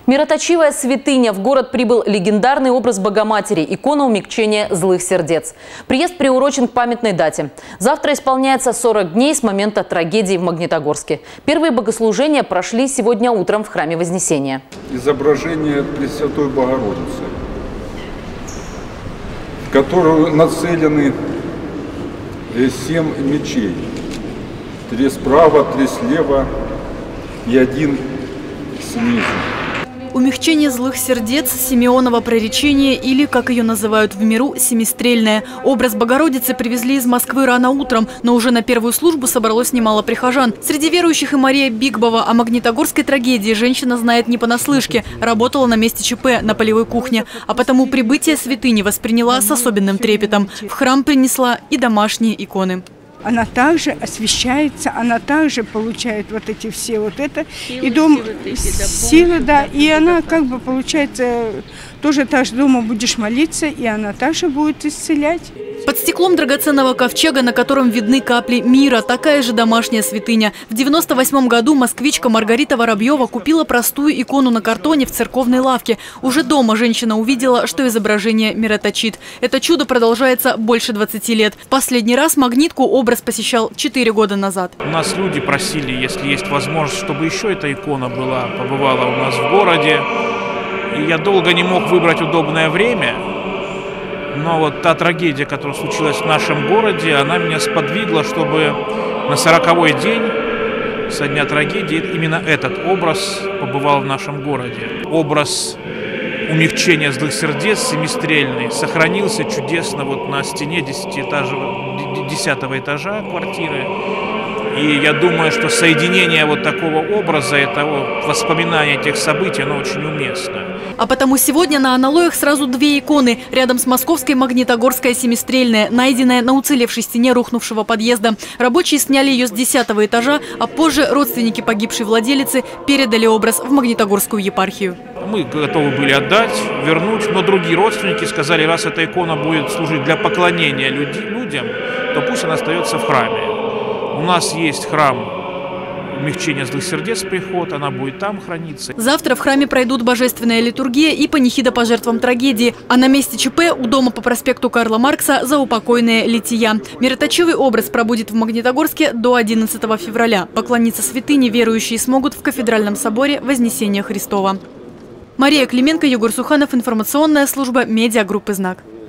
Мироточивая святыня. В город прибыл легендарный образ Богоматери – икона умягчения злых сердец. Приезд приурочен к памятной дате. Завтра исполняется 40 дней с момента трагедии в Магнитогорске. Первые богослужения прошли сегодня утром в храме Вознесения. Изображение Пресвятой Богородицы, в которую нацелены 7 мечей. 3 справа, 3 слева и 1 снизу. Умягчение злых сердец, Симеоново проречение или, как ее называют в миру, семистрельное. Образ Богородицы привезли из Москвы рано утром, но уже на первую службу собралось немало прихожан. Среди верующих и Мария Бигбова. О магнитогорской трагедии женщина знает не понаслышке. Работала на месте ЧП на полевой кухне. А потому прибытие святыни восприняла с особенным трепетом. В храм принесла и домашние иконы. Она также освещается, она также получает вот эти все вот это. И дом силы, да, и она как бы получается, тоже так же дома будешь молиться, и она также будет исцелять. Под стеклом драгоценного ковчега, на котором видны капли мира, такая же домашняя святыня. В 1998 году москвичка Маргарита Воробьева купила простую икону на картоне в церковной лавке. Уже дома женщина увидела, что изображение мироточит. Это чудо продолжается больше 20 лет. В последний раз Магнитку образ посещал 4 года назад. У нас люди просили, если есть возможность, чтобы еще эта икона побывала у нас в городе. И я долго не мог выбрать удобное время. Но вот та трагедия, которая случилась в нашем городе, она меня сподвигла, чтобы на 40-й день со дня трагедии именно этот образ побывал в нашем городе. Образ умягчения злых сердец семистрельный сохранился чудесно вот на стене 10-го этажа квартиры. И я думаю, что соединение вот такого образа, этого воспоминания этих событий, оно очень уместно. А потому сегодня на аналоях сразу 2 иконы. Рядом с московской Магнитогорская семистрельная, найденная на уцелевшей стене рухнувшего подъезда. Рабочие сняли ее с 10-го этажа, а позже родственники погибшей владелицы передали образ в Магнитогорскую епархию. Мы готовы были отдать, вернуть, но другие родственники сказали, раз эта икона будет служить для поклонения людям, то пусть она остается в храме. У нас есть храм умягчения злых сердец, приход, она будет там храниться. Завтра в храме пройдут божественная литургия и панихида по жертвам трагедии. А на месте ЧП у дома по проспекту Карла Маркса заупокойная лития. Мироточивый образ пробудет в Магнитогорске до 11 февраля. Поклониться святыне верующие смогут в кафедральном соборе Вознесения Христова. Мария Клименко, Егор Суханов, информационная служба медиагруппы «Знак».